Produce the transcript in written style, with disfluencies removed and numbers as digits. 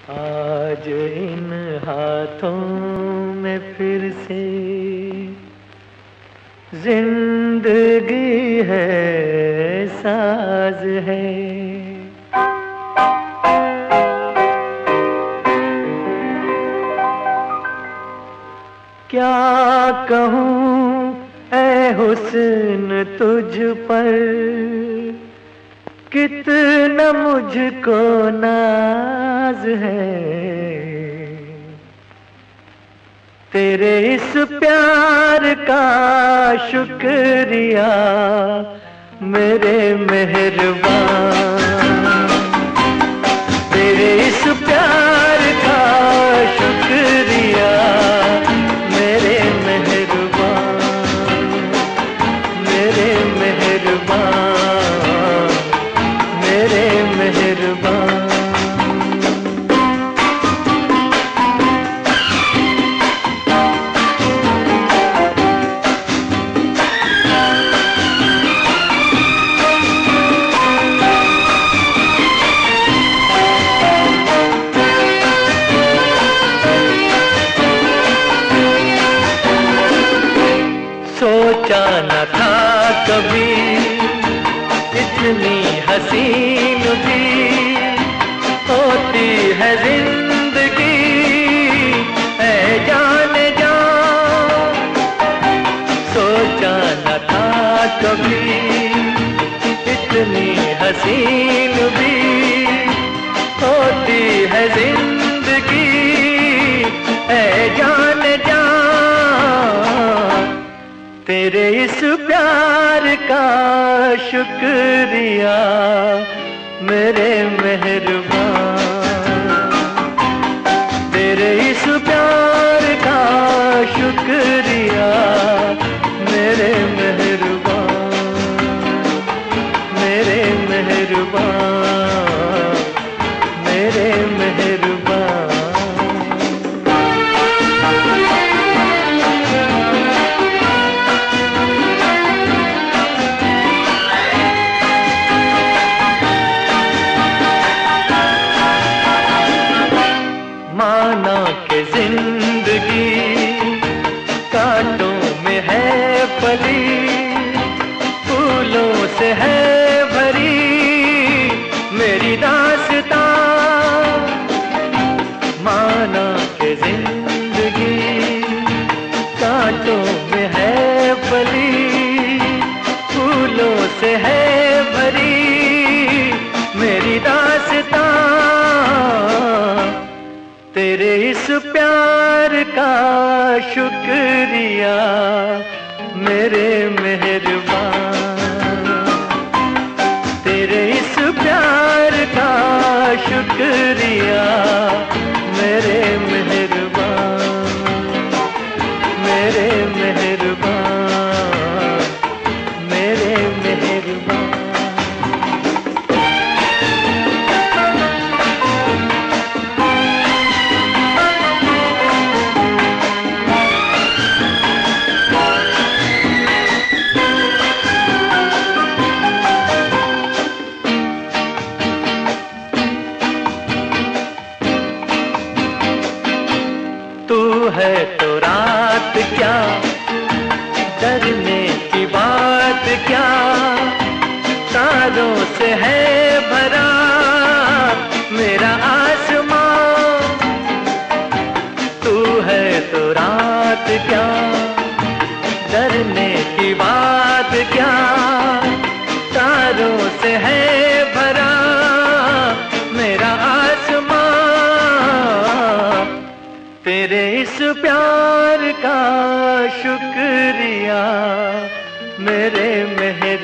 आज इन हाथों में फिर से जिंदगी है, साज है। क्या कहूँ ऐ हुस्न तुझ पर, कितना मुझको नाज है। तेरे इस प्यार का शुक्रिया मेरे मेहरबान, तेरे इस प्यार का शुक्रिया मेरे मेहरबान, मेरे मेहरबान, मेरे मेहरबान। सोचा न था कभी इतनी हसीन भी होती है जिंदगी, ऐ जाने जा। सोचा न था कभी इतनी हसीन भी होती है जिंदगी, ऐ जाने जा। तेरे इस प्यार का शुक्रिया मेरे मेहरबान, तेरे इस प्यार का शुक्रिया मेरे मेहरबान, मेरे मेहरबान, मेरे मेहरबान। माना के जिंदगी कांटों में है पली, फूलों से है भरी मेरी दास्तां। माना के जिंदगी कांटों में है पली, फूलों से है भरी मेरी दास्तां। तेरे इस प्यार का शुक्रिया मेरे मेहरबान, तेरे इस प्यार का शुक्रिया मेरे मेहरबान, मेरे मेहरबान, मेरे मेहरबान। तू है तो रात क्या, डरने की बात क्या, तारों से है भरा मेरा आसमां। तू है तो रात क्या, डरने की बात क्या, तारों से है भरा मेरा आसमां। तेरे इस प्यार का शुक्रिया मेरे मेहरबान,